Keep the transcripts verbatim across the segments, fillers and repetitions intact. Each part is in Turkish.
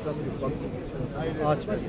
Ağaç var ya.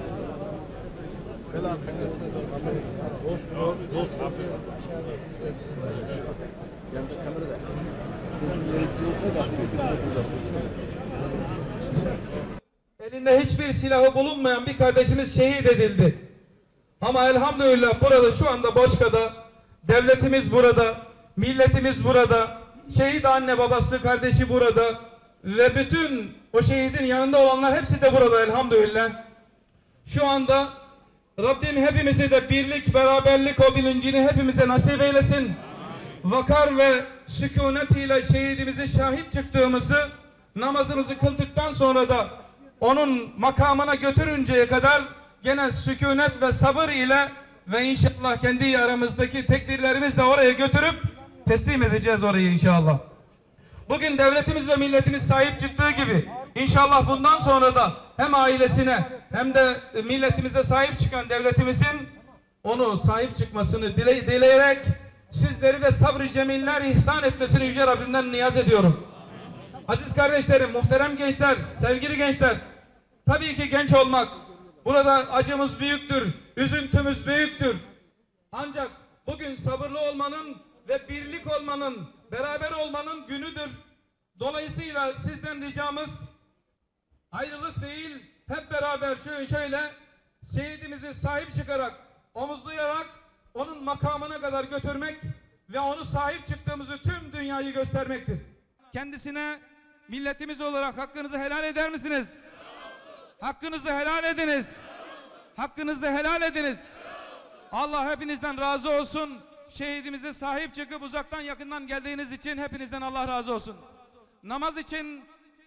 Elinde hiçbir silahı bulunmayan bir kardeşimiz şehit edildi. Ama elhamdülillah burada şu anda Boçka'da devletimiz burada, milletimiz burada, şehit anne babası kardeşi burada ve bütün o şehidin yanında olanlar hepsi de burada elhamdülillah. Şu anda Rabbim hepimize de birlik, beraberlik o bilincini hepimize nasip eylesin. Vakar ve sükunet ile şehidimize şahit çıktığımızı, namazımızı kıldıktan sonra da onun makamına götürünceye kadar gene sükunet ve sabır ile ve inşallah kendi aramızdaki tekbirlerimizle oraya götürüp teslim edeceğiz orayı inşallah. Bugün devletimiz ve milletimiz sahip çıktığı gibi inşallah bundan sonra da hem ailesine hem de milletimize sahip çıkan devletimizin onu sahip çıkmasını dile dileyerek sizleri de sabrı cemiller ihsan etmesini Yüce Rabbimden niyaz ediyorum. Aziz kardeşlerim, muhterem gençler, sevgili gençler, tabii ki genç olmak, burada acımız büyüktür, üzüntümüz büyüktür. Ancak bugün sabırlı olmanın ve birlik olmanın, beraber olmanın günüdür. Dolayısıyla sizden ricamız ayrılık değil, hep beraber şöyle şöyle şehidimizi sahip çıkarak, omuzlayarak onun makamına kadar götürmek ve onu sahip çıktığımızı tüm dünyayı göstermektir. Kendisine milletimiz olarak hakkınızı helal eder misiniz? Hakkınızı helal ediniz. Hakkınızı helal ediniz. Allah hepinizden razı olsun. Şehidimize sahip çıkıp uzaktan yakından geldiğiniz için hepinizden Allah razı olsun. Namaz için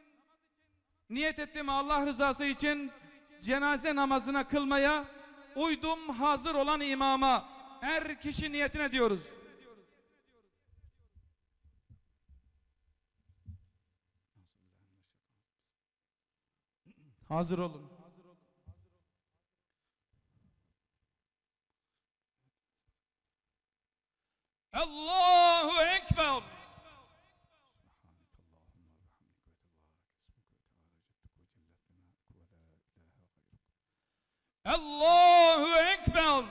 niyet ettim, Allah rızası için cenaze namazına kılmaya uydum, hazır olan imama er kişi niyetine diyoruz. Hazır olun. Allahu Ekber. Allahu Ekber.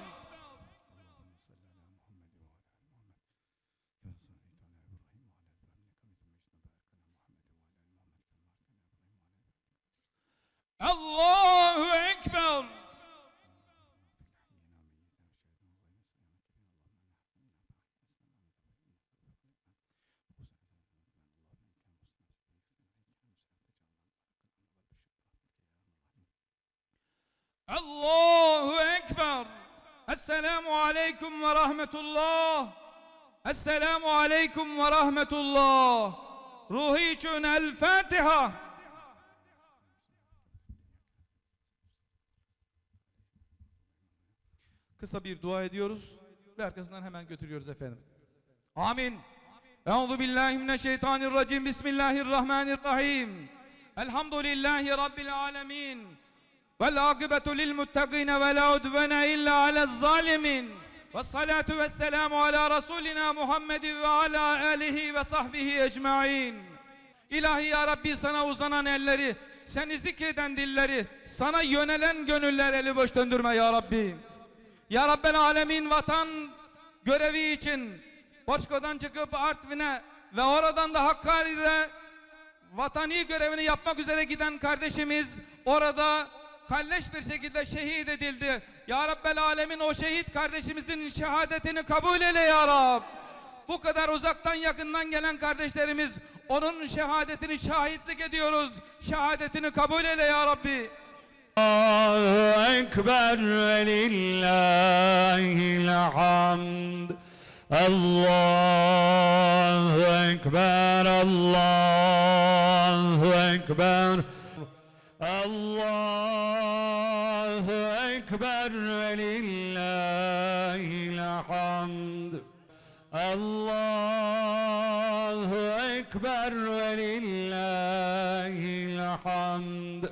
Allahu Ekber. Allahu Ekber. Esselamu Aleyküm ve Rahmetullah. Esselamu Aleyküm ve Rahmetullah. Ruhi için El Fatiha. Kısa bir dua ediyoruz ve arkasından hemen götürüyoruz efendim. Amin. Euzu billahi mineşşeytanirracim. Bismillahirrahmanirrahim. Elhamdülillahi Rabbil alemin. Vel akibetu lil muttaqin ve la udvene illa alez zalimin. Ve salatu ve selamu ala Resulina Muhammed ve ala alihi ve sahbihi ecmain. İlahi ya Rabbi, sana uzanan elleri, seni zikreden dilleri, sana yönelen gönüller eli boş döndürme ya Rabbi. Ya Rabbel Alemin, vatan görevi için Boçka'dan çıkıp Artvin'e ve oradan da Hakkari'de vatani görevini yapmak üzere giden kardeşimiz orada kalleş bir şekilde şehit edildi. Ya Rabbel Alemin, o şehit kardeşimizin şehadetini kabul eyle ya Rab. Bu kadar uzaktan yakından gelen kardeşlerimiz, onun şehadetini şahitlik ediyoruz. Şehadetini kabul eyle ya Rabbi. Allahu Ekber ve lillahil hamd. Allahu Ekber, Allahu Ekber. Allahu Ekber ve lillahil hamd. Allahu Ekber ve lillahil hamd.